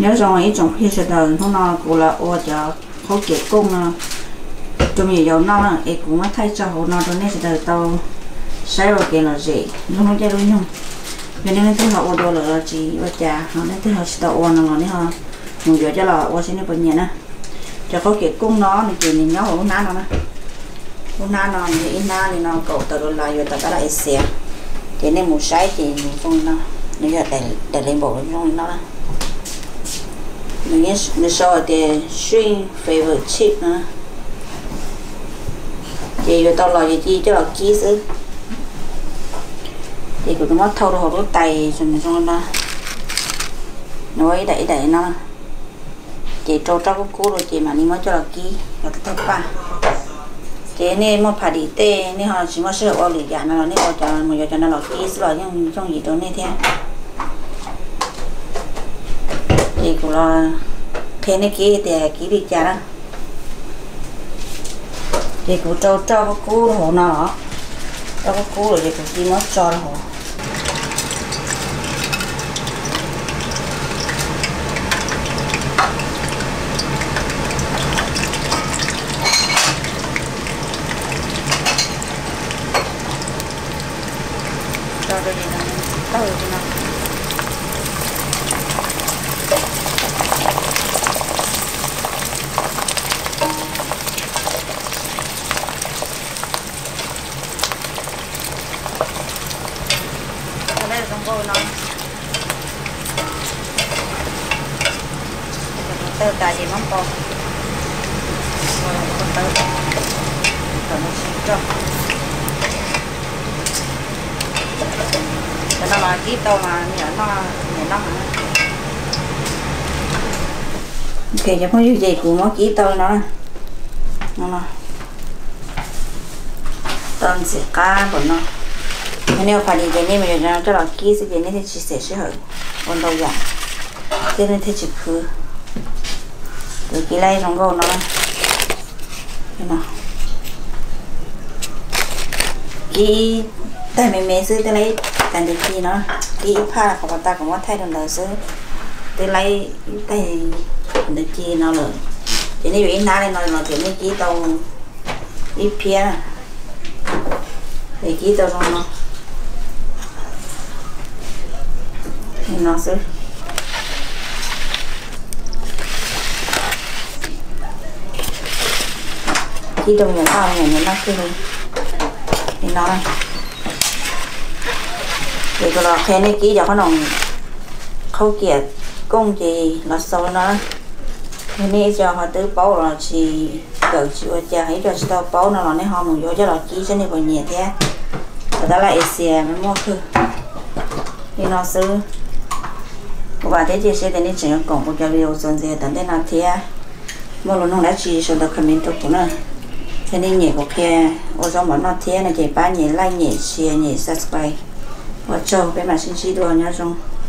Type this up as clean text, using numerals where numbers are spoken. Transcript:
nhớ rằng ấy trong khi sẽ đời nó cũng là ô cho khó kết công trong nhiều dầu nó ấy cũng thay cho họ nó cho nên sẽ đời tao sai rồi kia là gì nó không chơi đúng không cho nên thứ họ ô đồ là chỉ ô trà họ nên thứ họ sẽ tao ô nó nên họ dùng giờ cho là ô xin được bao nhiêu nè cho khó kết công nó thì chỉ mình nhớ họ ná nó nó thì ná thì nó cậu tao rồi lại rồi tao đã lại xe thì nên một sai thì mình không nó nếu giờ để lên bộ nó mình so thì xuyên favorite chip nữa thì rồi tao lo gì cho là kỹ sư thì cũng nó thâu đồ đốt tay rồi nó nói đẩy nó chị trâu cái cú rồi chị mà đi mới cho là kỹ là cái thứ ba thế nên mà phải đi tê nên họ chỉ mới sửa qua lưỡi giả nó nên họ cho một giờ cho nó là kỹ rồi nhưng trong gì đó nên thế thì cũng là thế này kỹ thì kỹ đi chả đó thì cũng trâu cái cú hồ nó trâu cái cú rồi thì cũng chỉ mới cho hồ cho đây là tao rồi nó tơ cà gì mắm con tơ còn nó cho nó là kỹ tàu mà nó ok cho có gì cũng có kỹ tàu nó tôm sẽ cá của nó nếu phải đi cái này mình cho nó kỹ sẽ cái này thì chỉ sẽ适合温度养这呢它只可từ cái này trong gầu nó cái tại mìnhซื้อtới lấy tại vì khi nó cái pha của ta cũng có thay đổi làซื้อtới lấy cái để chi nó rồi thì nếu như ná này nó thì mới chỉ tàu ít phía thì chỉ tàu nóซื้อkhi trong nhà tao nhà nó cứ thì nó thì cái đó khe này kỹ cho nó khâu kiệt công thì là sau nó thế này cho họ tới bao là chỉ cởi chịu cha ấy cho tao bao nó là nó họ muốn vô cho là kỹ cho nên còn nhẹ thế người ta lại xe mới mua cứ thì nóซื้อvà thế thì sẽ đến những chuyện còn một cái video dần dần đến đây là thế mua luôn không đã chỉ số được comment cho cũng là thế nên nhẹ có khe ô trong bọn nó thế là chỉ ba nhẹ like nhẹ share nhẹ subscribe và cho cái mà xin chỉ đùa nhá trong